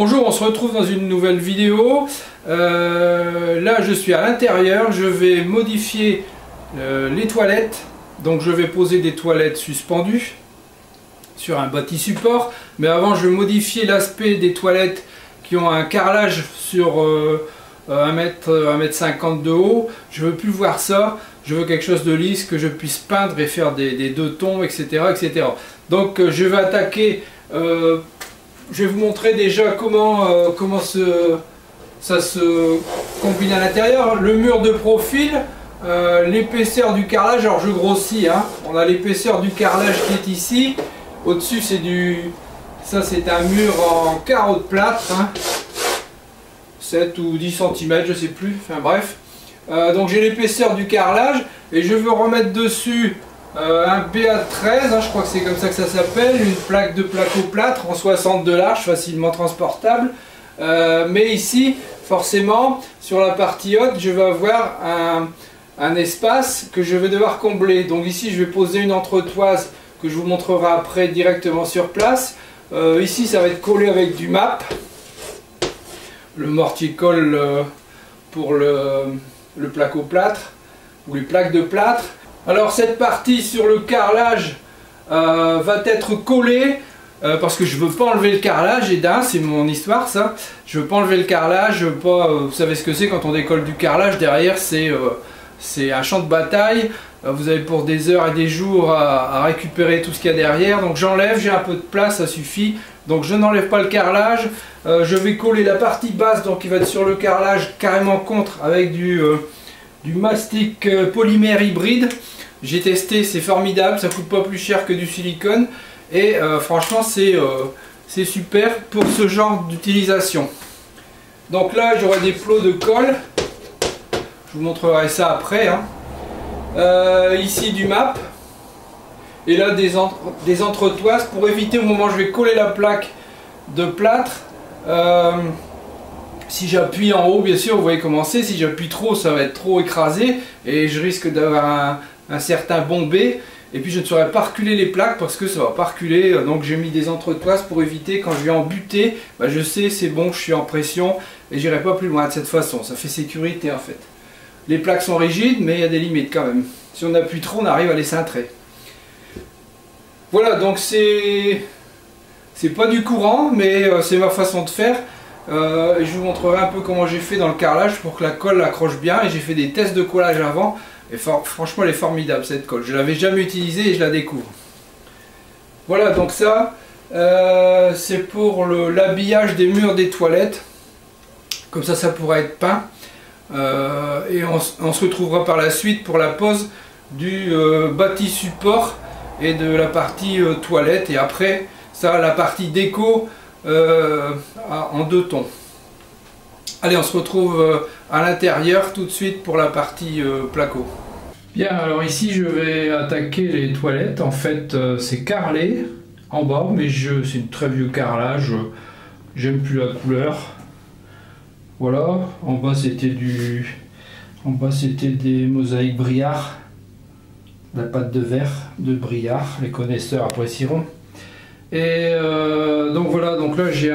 Bonjour, on se retrouve dans une nouvelle vidéo. Là je suis à l'intérieur, je vais modifier les toilettes. Donc je vais poser des toilettes suspendues sur un bâti support. Mais avant je vais modifier l'aspect des toilettes qui ont un carrelage sur 1 m 50 de haut. Je veux plus voir ça, je veux quelque chose de lisse que je puisse peindre et faire des deux tons, etc. etc. Donc je vais attaquer... je vais vous montrer déjà comment ça se combine à l'intérieur. Le mur de profil, l'épaisseur du carrelage, alors je grossis, hein. On a l'épaisseur du carrelage qui est ici. Au-dessus c'est ça c'est un mur en carreau de plâtre, hein. 7 ou 10 cm, je sais plus, enfin bref. Donc j'ai l'épaisseur du carrelage et je veux remettre dessus un BA13, hein, je crois que c'est comme ça que ça s'appelle, une plaque de placo-plâtre en 60 de large, facilement transportable. Mais ici, forcément, sur la partie haute, je vais avoir un espace que je vais devoir combler. Donc ici, je vais poser une entretoise que je vous montrerai après directement sur place. Ici, ça va être collé avec du MAP, le mortier-colle pour le placo-plâtre, ou les plaques de plâtre. Alors cette partie sur le carrelage va être collée parce que je veux pas enlever le carrelage, et c'est mon histoire ça. Je veux pas enlever le carrelage, je veux pas, vous savez ce que c'est quand on décolle du carrelage, derrière c'est un champ de bataille. Vous avez pour des heures et des jours à récupérer tout ce qu'il y a derrière. Donc j'enlève, j'ai un peu de place, ça suffit. Donc je n'enlève pas le carrelage. Je vais coller la partie basse, donc il va être sur le carrelage carrément contre, avec du mastic polymère hybride. J'ai testé, c'est formidable, ça coûte pas plus cher que du silicone et franchement c'est super pour ce genre d'utilisation. Donc là j'aurai des plots de colle, je vous montrerai ça après, hein. Ici du MAP et là des entretoises pour éviter au moment où je vais coller la plaque de plâtre. Si j'appuie en haut, bien sûr, vous voyez comment c'est. Si j'appuie trop, ça va être trop écrasé et je risque d'avoir un certain bombé. Et puis je ne saurais pas reculer les plaques parce que ça va pas reculer. Donc j'ai mis des entretoises pour éviter, quand je vais en buter, bah, je sais c'est bon, je suis en pression et j'irai pas plus loin de cette façon. Ça fait sécurité en fait. Les plaques sont rigides, mais il y a des limites quand même. Si on appuie trop, on arrive à les cintrer. Voilà, donc c'est pas du courant, mais c'est ma façon de faire. Je vous montrerai un peu comment j'ai fait dans le carrelage pour que la colle accroche bien, et j'ai fait des tests de collage avant et franchement elle est formidable cette colle, je l'avais jamais utilisée et je la découvre. Voilà, donc ça c'est pour l'habillage des murs des toilettes, comme ça pourra être peint, et on se retrouvera par la suite pour la pose du bâti support et de la partie toilette, et après ça la partie déco en deux tons. Allez, on se retrouve à l'intérieur tout de suite pour la partie placo. Bien, alors ici je vais attaquer les toilettes. En fait c'est carrelé en bas, mais c'est un très vieux carrelage, j'aime plus la couleur. Voilà, en bas c'était des mosaïques Briard, la pâte de verre de Briard, les connaisseurs apprécieront. Et donc voilà, donc là j'ai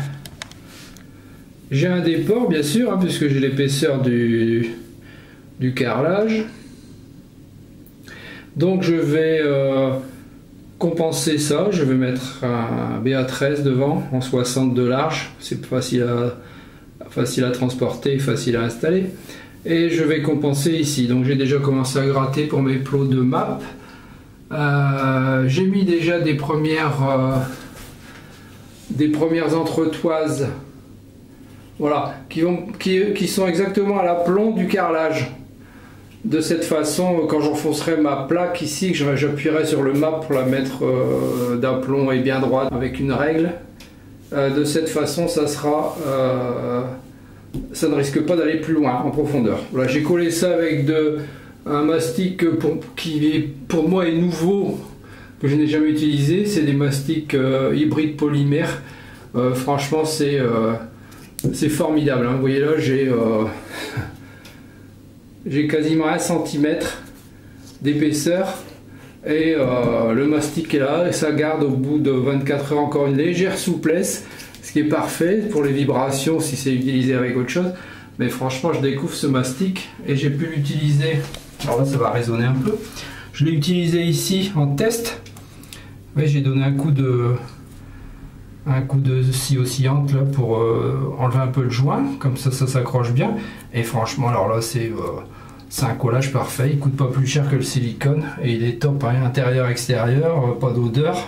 un déport bien sûr, hein, puisque j'ai l'épaisseur du carrelage. Donc je vais compenser ça, je vais mettre un BA13 devant en 60 de large, c'est facile à transporter, facile à installer. Et je vais compenser ici, donc j'ai déjà commencé à gratter pour mes plots de MAP. J'ai mis déjà des premières entretoises, voilà, qui sont exactement à l'aplomb du carrelage. De cette façon, quand j'enfoncerai ma plaque ici, que j'appuierai sur le MAP pour la mettre d'aplomb et bien droite avec une règle, de cette façon ça ne risque pas d'aller plus loin en profondeur. Voilà, j'ai collé ça avec un mastic qui pour moi est nouveau, que je n'ai jamais utilisé. C'est des mastiques hybrides polymères. Franchement c'est formidable, hein. Vous voyez là j'ai quasiment 1 cm d'épaisseur et le mastic est là et ça garde au bout de 24 heures encore une légère souplesse, ce qui est parfait pour les vibrations si c'est utilisé avec autre chose. Mais franchement, je découvre ce mastic et j'ai pu l'utiliser. Alors là, ça va résonner un peu. Je l'ai utilisé ici en test. Oui, j'ai donné un coup de scie oscillante là pour enlever un peu le joint, comme ça s'accroche bien. Et franchement, alors là, c'est un collage parfait. Il coûte pas plus cher que le silicone et il est top, hein, intérieur, extérieur, pas d'odeur.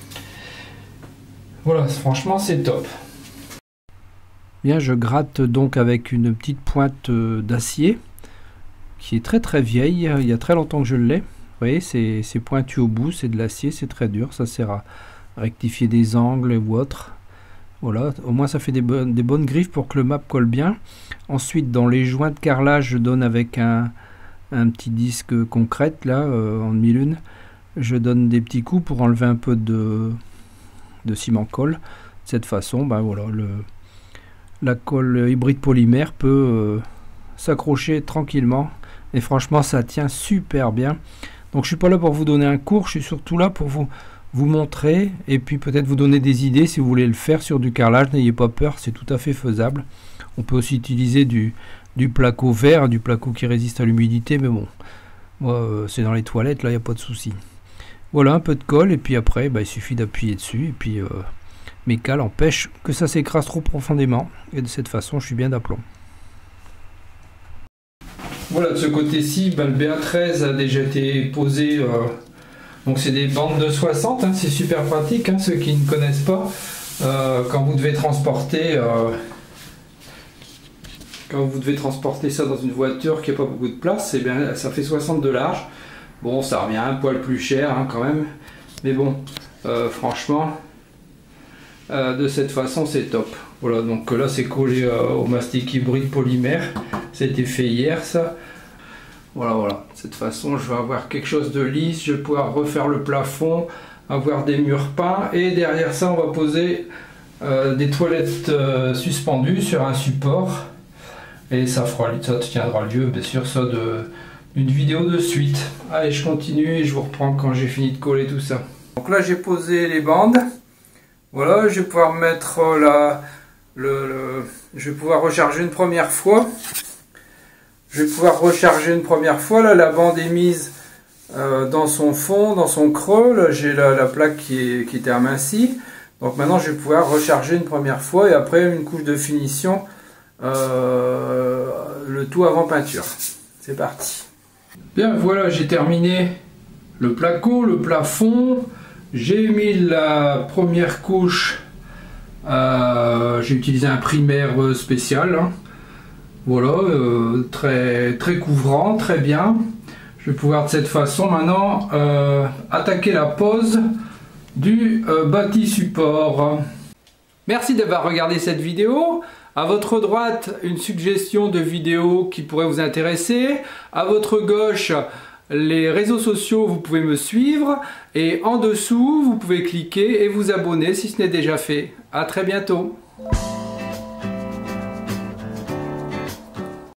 Voilà, franchement, c'est top. Bien, je gratte donc avec une petite pointe d'acier qui est très vieille. Il y a très longtemps que je l'ai. Vous voyez, c'est pointu au bout, c'est de l'acier, c'est très dur. Ça sert à rectifier des angles ou autre. Voilà, au moins ça fait des bonnes griffes pour que le map colle bien. Ensuite, dans les joints de carrelage, je donne avec un petit disque concrète là, en demi-lune. Je donne des petits coups pour enlever un peu de ciment colle. De cette façon, ben voilà, la colle hybride polymère peut s'accrocher tranquillement. Et franchement, ça tient super bien. Donc je suis pas là pour vous donner un cours, je suis surtout là pour vous montrer et puis peut-être vous donner des idées si vous voulez le faire sur du carrelage. N'ayez pas peur, c'est tout à fait faisable. On peut aussi utiliser du placo vert, du placo qui résiste à l'humidité, mais bon, moi c'est dans les toilettes, là il n'y a pas de souci. Voilà, un peu de colle et puis après il suffit d'appuyer dessus et puis mes cales empêchent que ça s'écrase trop profondément et de cette façon je suis bien d'aplomb. Voilà, de ce côté-ci, le BA13 a déjà été posé. Donc c'est des bandes de 60, hein, c'est super pratique, hein, ceux qui ne connaissent pas. Quand vous devez transporter ça dans une voiture qui n'a pas beaucoup de place, eh bien, ça fait 60 de large. Bon, ça revient un poil plus cher, hein, quand même. Mais bon, franchement, de cette façon, c'est top. Voilà, donc là, c'est collé au mastic hybride polymère. C'était fait hier, ça. Voilà. De cette façon, je vais avoir quelque chose de lisse. Je vais pouvoir refaire le plafond, avoir des murs peints. Et derrière ça, on va poser des toilettes suspendues sur un support. Et ça tiendra lieu, bien sûr, ça d'une vidéo de suite. Allez, je continue et je vous reprends quand j'ai fini de coller tout ça. Donc là, j'ai posé les bandes. Voilà, je vais pouvoir mettre je vais pouvoir recharger une première fois. Là, la bande est mise dans son fond, dans son creux. Là, j'ai la plaque qui était amincie. Donc maintenant, je vais pouvoir recharger une première fois et après une couche de finition, le tout avant peinture. C'est parti. Bien, voilà, j'ai terminé le placo, le plafond. J'ai mis la première couche. J'ai utilisé un primaire spécial, hein. Voilà, très couvrant, très bien. Je vais pouvoir de cette façon maintenant attaquer la pose du bâti support. Merci d'avoir regardé cette vidéo. À votre droite, une suggestion de vidéo qui pourrait vous intéresser. À votre gauche, les réseaux sociaux, vous pouvez me suivre. Et en dessous, vous pouvez cliquer et vous abonner si ce n'est déjà fait. À très bientôt.